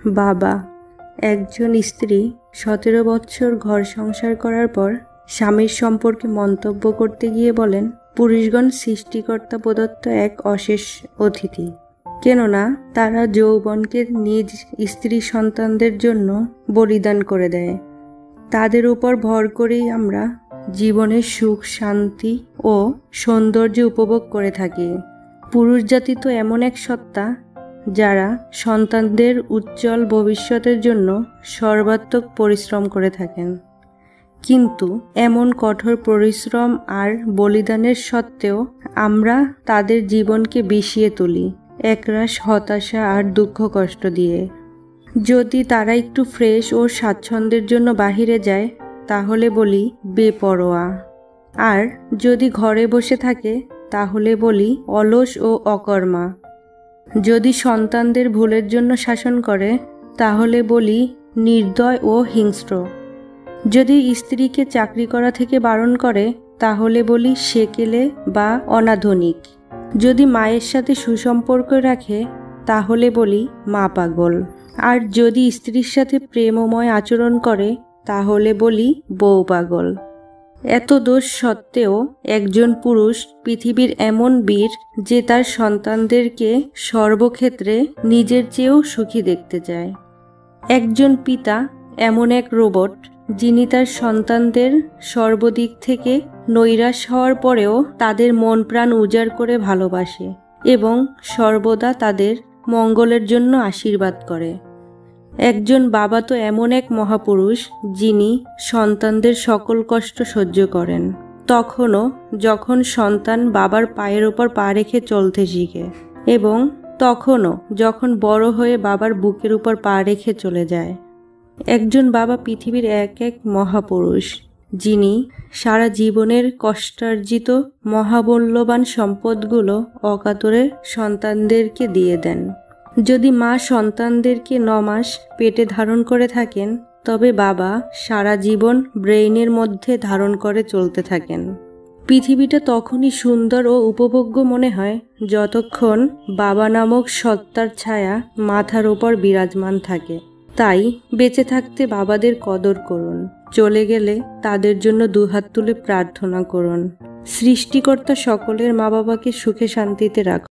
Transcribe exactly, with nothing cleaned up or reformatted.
বাবা। একজন স্ত্রী সতেরো বছর ঘর সংসার করার পর স্বামীর সম্পর্কে মন্তব্য করতে গিয়ে বলেন, পুরুষগণ সৃষ্টিকর্তা প্রদত্ত এক অশেষ অতিথি, কেননা তারা যৌবনকে নিজ স্ত্রী সন্তানদের জন্য বলিদান করে দেয়। তাদের উপর ভর করেই আমরা জীবনের সুখ, শান্তি ও সৌন্দর্য উপভোগ করে থাকি। পুরুষ জাতি তো এমন এক সত্তা যারা সন্তানদের উজ্জ্বল ভবিষ্যতের জন্য সর্বাত্মক পরিশ্রম করে থাকেন, কিন্তু এমন কঠোর পরিশ্রম আর বলিদানের সত্ত্বেও আমরা তাদের জীবনকে বিষিয়ে তুলি একরাশ হতাশা আর দুঃখ কষ্ট দিয়ে। যদি তারা একটু ফ্রেশ ও স্বাচ্ছন্দ্যের জন্য বাহিরে যায় তাহলে বলি বেপরোয়া, আর যদি ঘরে বসে থাকে তাহলে বলি অলস ও অকর্মা। যদি সন্তানদের ভুলের জন্য শাসন করে তাহলে বলি নির্দয় ও হিংস্র। যদি স্ত্রীকে চাকরি করা থেকে বারণ করে তাহলে বলি সেকেলে বা অনাধুনিক। যদি মায়ের সাথে সুসম্পর্ক রাখে তাহলে বলি মা পাগল। আর যদি স্ত্রীর সাথে প্রেমময় আচরণ করে তাহলে বলি বউ পাগল। এত দোষ সত্ত্বেও একজন পুরুষ পৃথিবীর এমন বীর যে তার সন্তানদেরকে সর্বক্ষেত্রে নিজের চেয়েও সুখী দেখতে চায়। একজন পিতা এমন এক রোবট যিনি তার সন্তানদের সর্বদিক থেকে নৈরাশ হওয়ার পরেও তাদের মন প্রাণ উজাড় করে ভালোবাসে এবং সর্বদা তাদের মঙ্গলের জন্য আশীর্বাদ করে। একজন বাবা তো এমন এক মহাপুরুষ যিনি সন্তানদের সকল কষ্ট সহ্য করেন, তখনও যখন সন্তান বাবার পায়ের ওপর পা রেখে চলতে শিখে, এবং তখনও যখন বড় হয়ে বাবার বুকের উপর পা রেখে চলে যায়। একজন বাবা পৃথিবীর এক এক মহাপুরুষ যিনি সারা জীবনের কষ্টার্জিত মহামূল্যবান সম্পদগুলো অকাতরে সন্তানদেরকে দিয়ে দেন। যদি মা সন্তানদেরকে ন মাস পেটে ধারণ করে থাকেন তবে বাবা সারা জীবন ব্রেইনের মধ্যে ধারণ করে চলতে থাকেন। পৃথিবীটা তখনই সুন্দর ও উপভোগ্য মনে হয় যতক্ষণ বাবা নামক সত্তার ছায়া মাথার ওপর বিরাজমান থাকে। তাই বেঁচে থাকতে বাবাদের কদর করুন, চলে গেলে তাদের জন্য দুহাত তুলে প্রার্থনা করুন। সৃষ্টিকর্তা সকলের মা বাবাকে সুখে শান্তিতে রাখুন।